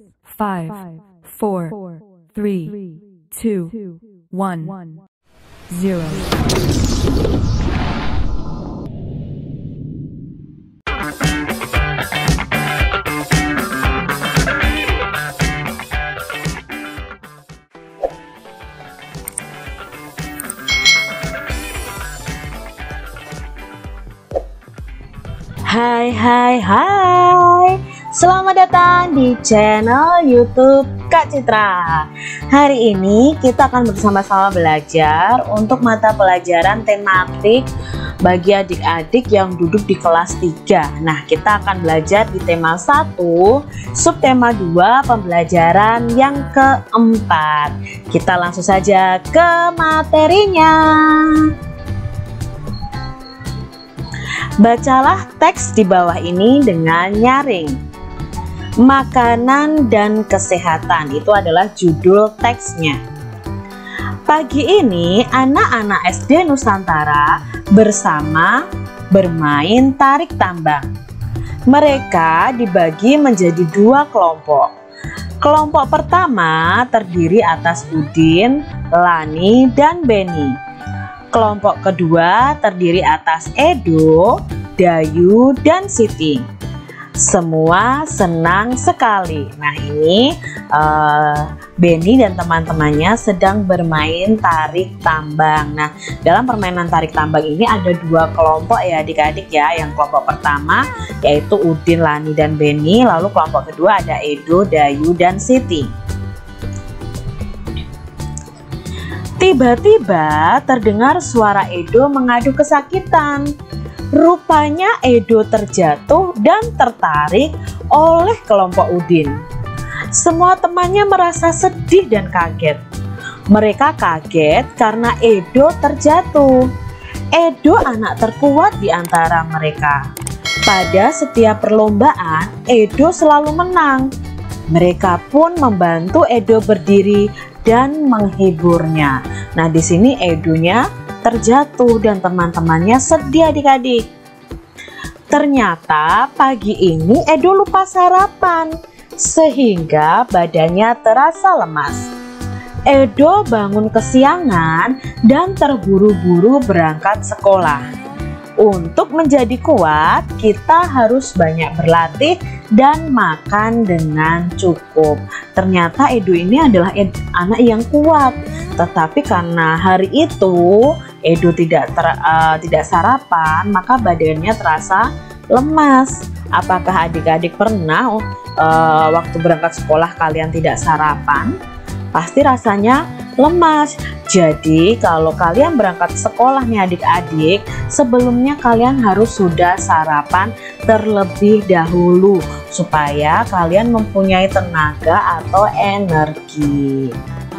5, 4, 3, 2, 1, 0. Hai, selamat datang di channel YouTube Kak Citra. Hari ini kita akan bersama-sama belajar untuk mata pelajaran tematik bagi adik-adik yang duduk di kelas 3. Nah, kita akan belajar di tema 1, subtema 2, pembelajaran yang keempat. Kita langsung saja ke materinya. Bacalah teks di bawah ini dengan nyaring. Makanan dan kesehatan, itu adalah judul teksnya. Pagi ini anak-anak SD Nusantara bersama bermain tarik tambang. Mereka dibagi menjadi 2 kelompok. Kelompok pertama terdiri atas Udin, Lani, dan Beni. Kelompok kedua terdiri atas Edo, Dayu, dan Siti. Semua senang sekali. Nah, ini Beni dan teman-temannya sedang bermain tarik tambang. Nah, dalam permainan tarik tambang ini ada 2 kelompok ya adik-adik ya. Yang kelompok pertama yaitu Udin, Lani, dan Beni. Lalu kelompok kedua ada Edo, Dayu, dan Siti. Tiba-tiba terdengar suara Edo mengadu kesakitan. Rupanya Edo terjatuh dan tertarik oleh kelompok Udin. Semua temannya merasa sedih dan kaget. Mereka kaget karena Edo terjatuh. Edo anak terkuat di antara mereka. Pada setiap perlombaan, Edo selalu menang. Mereka pun membantu Edo berdiri dan menghiburnya. Nah, di sini Edonya terjatuh dan teman-temannya sedih adik-adik. Ternyata pagi ini Edo lupa sarapan sehingga badannya terasa lemas. Edo bangun kesiangan dan terburu-buru berangkat sekolah. Untuk menjadi kuat, kita harus banyak berlatih dan makan dengan cukup. Ternyata Edo ini adalah anak yang kuat. Tetapi karena hari itu Edo tidak sarapan, maka badannya terasa lemas. Apakah adik-adik pernah waktu berangkat sekolah kalian tidak sarapan? Pasti rasanya lemas. Jadi kalau kalian berangkat sekolah nih adik-adik, sebelumnya kalian harus sudah sarapan terlebih dahulu supaya kalian mempunyai tenaga atau energi.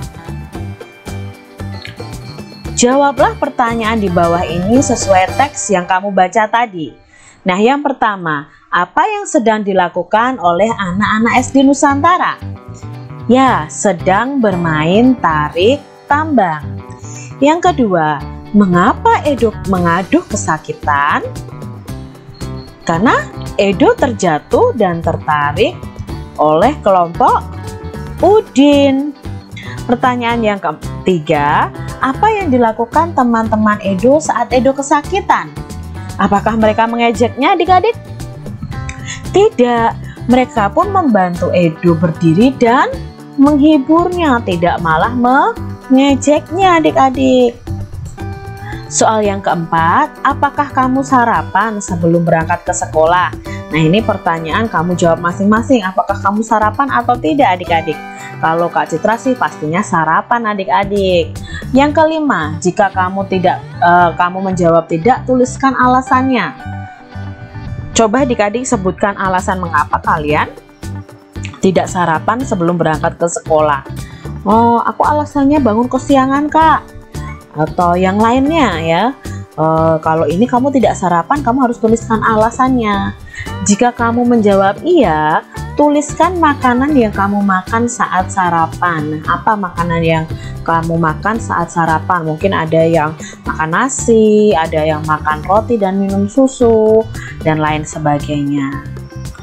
Jawablah pertanyaan di bawah ini sesuai teks yang kamu baca tadi. Nah, yang pertama, apa yang sedang dilakukan oleh anak-anak SD Nusantara? Ya, sedang bermain tarik tambang. Yang kedua, mengapa Edo mengaduh kesakitan? Karena Edo terjatuh dan tertarik oleh kelompok Udin. Pertanyaan yang ketiga, apa yang dilakukan teman-teman Edo saat Edo kesakitan? Apakah mereka mengejeknya adik-adik? Tidak, mereka pun membantu Edo berdiri dan menghiburnya, tidak malah mengejeknya adik-adik. Soal yang keempat, apakah kamu sarapan sebelum berangkat ke sekolah? Nah, ini pertanyaan kamu jawab masing-masing, apakah kamu sarapan atau tidak adik-adik? Kalau Kak Citra sih pastinya sarapan adik-adik. Yang kelima, jika kamu menjawab tidak, tuliskan alasannya. Coba adik-adik sebutkan alasan mengapa kalian tidak sarapan sebelum berangkat ke sekolah. Oh, aku alasannya bangun kesiangan Kak. Atau yang lainnya ya. Kalau ini kamu tidak sarapan, kamu harus tuliskan alasannya. Jika kamu menjawab iya, tuliskan makanan yang kamu makan saat sarapan. Apa makanan yang kamu makan saat sarapan? Mungkin ada yang makan nasi, ada yang makan roti dan minum susu, dan lain sebagainya.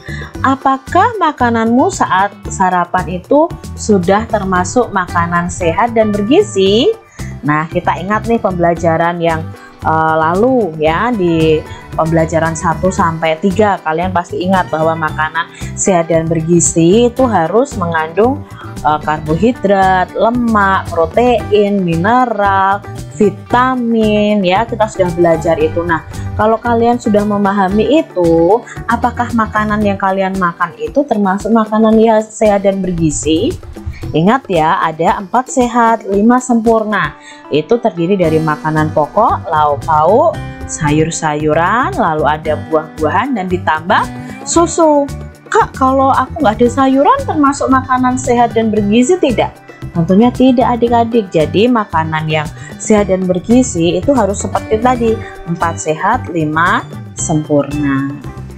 apakah makananmu saat sarapan itu sudah termasuk makanan sehat dan bergizi? Nah, kita ingat nih pembelajaran yang lalu ya, di pembelajaran 1 sampai 3 kalian pasti ingat bahwa makanan sehat dan bergizi itu harus mengandung karbohidrat, lemak, protein, mineral, vitamin ya, kita sudah belajar itu. Nah, kalau kalian sudah memahami itu, apakah makanan yang kalian makan itu termasuk makanan yang sehat dan bergizi? Ingat ya, ada 4 sehat, 5 sempurna. Itu terdiri dari makanan pokok, lauk pauk, sayur-sayuran, lalu ada buah-buahan dan ditambah susu. Kak, kalau aku nggak ada sayuran termasuk makanan sehat dan bergizi tidak? Tentunya tidak adik-adik. Jadi makanan yang sehat dan bergizi itu harus seperti tadi, 4 sehat, 5 sempurna.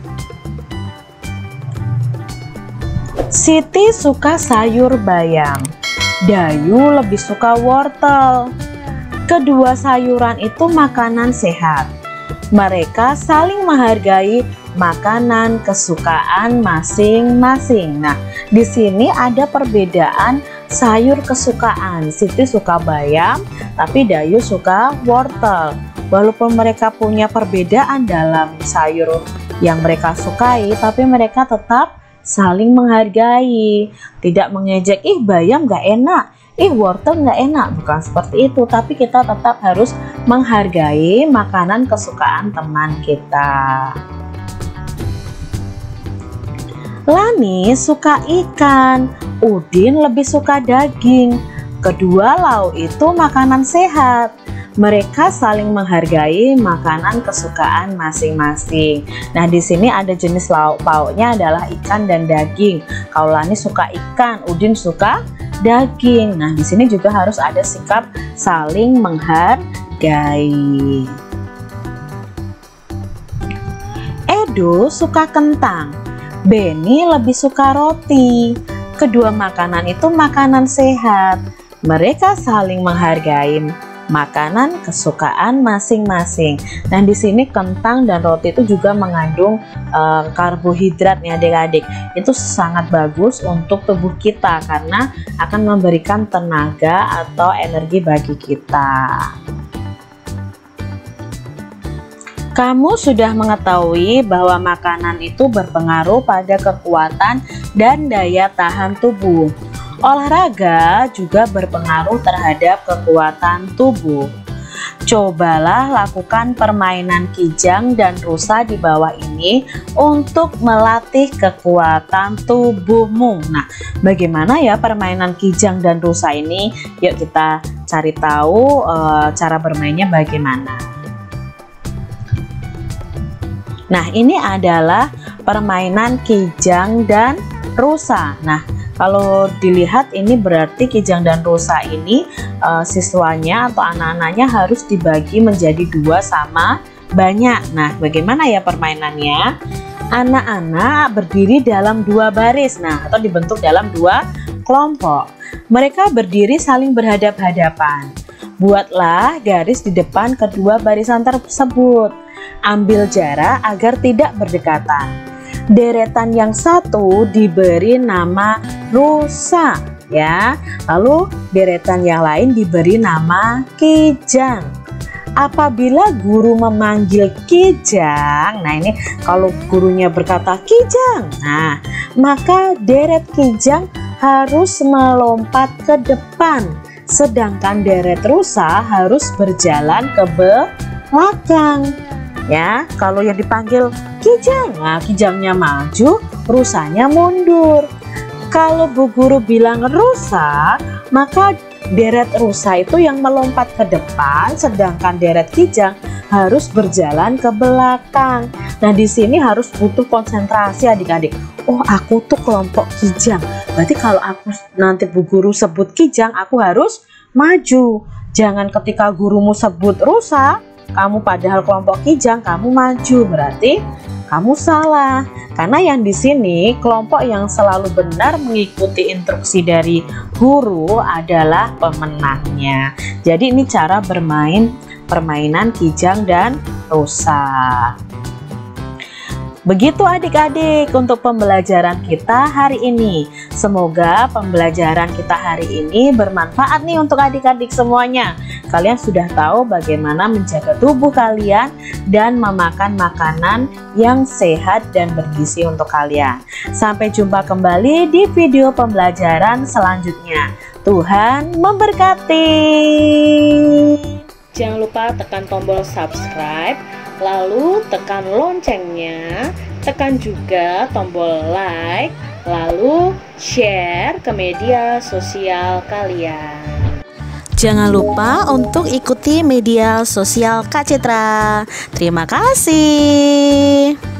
Siti suka sayur bayam, Dayu lebih suka wortel. Kedua sayuran itu makanan sehat. Mereka saling menghargai makanan kesukaan masing-masing. Nah, di sini ada perbedaan sayur kesukaan. Siti suka bayam, tapi Dayu suka wortel. Walaupun mereka punya perbedaan dalam sayur yang mereka sukai, tapi mereka tetap saling menghargai, tidak mengejek, ih bayam gak enak, ih wortel gak enak, bukan seperti itu. Tapi kita tetap harus menghargai makanan kesukaan teman kita. Lani suka ikan, Udin lebih suka daging. Kedua lauk itu makanan sehat. Mereka saling menghargai makanan kesukaan masing-masing. Nah, di sini ada jenis lauk pauknya adalah ikan dan daging. Kalau Lani suka ikan, Udin suka daging. Nah, di sini juga harus ada sikap saling menghargai. Edo suka kentang, Beni lebih suka roti. Kedua makanan itu makanan sehat. Mereka saling menghargai makanan kesukaan masing-masing. Dan di sini kentang dan roti itu juga mengandung karbohidrat ya adik-adik. Itu sangat bagus untuk tubuh kita karena akan memberikan tenaga atau energi bagi kita. Kamu sudah mengetahui bahwa makanan itu berpengaruh pada kekuatan dan daya tahan tubuh. Olahraga juga berpengaruh terhadap kekuatan tubuh. Cobalah lakukan permainan kijang dan rusa di bawah ini untuk melatih kekuatan tubuhmu. Nah, bagaimana ya permainan kijang dan rusa ini? Yuk kita cari tahu cara bermainnya bagaimana. Nah, ini adalah permainan kijang dan rusa. Nah, kalau dilihat ini berarti kijang dan rusa ini siswanya atau anak-anaknya harus dibagi menjadi 2 sama banyak. Nah, bagaimana ya permainannya? Anak-anak berdiri dalam 2 baris, nah atau dibentuk dalam 2 kelompok. Mereka berdiri saling berhadap-hadapan. Buatlah garis di depan kedua barisan tersebut. Ambil jarak agar tidak berdekatan. Deretan yang satu diberi nama rusa ya, lalu deretan yang lain diberi nama kijang. Apabila guru memanggil kijang, nah ini kalau gurunya berkata kijang, nah maka deret kijang harus melompat ke depan, sedangkan deret rusa harus berjalan ke belakang. Ya, kalau yang dipanggil kijang, nah kijangnya maju, rusanya mundur. Kalau bu guru bilang rusa, maka deret rusa itu yang melompat ke depan, sedangkan deret kijang harus berjalan ke belakang. Nah, di sini harus butuh konsentrasi adik-adik. Oh, aku tuh kelompok kijang. Berarti kalau aku nanti bu guru sebut kijang, aku harus maju. Jangan ketika gurumu sebut rusa, kamu padahal kelompok kijang, kamu maju, berarti kamu salah. Karena yang di sini kelompok yang selalu benar mengikuti instruksi dari guru adalah pemenangnya. Jadi ini cara bermain permainan kijang dan rusa. Begitu adik-adik untuk pembelajaran kita hari ini. Semoga pembelajaran kita hari ini bermanfaat nih untuk adik-adik semuanya. Kalian sudah tahu bagaimana menjaga tubuh kalian dan memakan makanan yang sehat dan bergizi untuk kalian. Sampai jumpa kembali di video pembelajaran selanjutnya. Tuhan memberkati. Jangan lupa tekan tombol subscribe, lalu tekan loncengnya, tekan juga tombol like, lalu share ke media sosial kalian. Jangan lupa untuk ikuti media sosial Kak Citra. Terima kasih.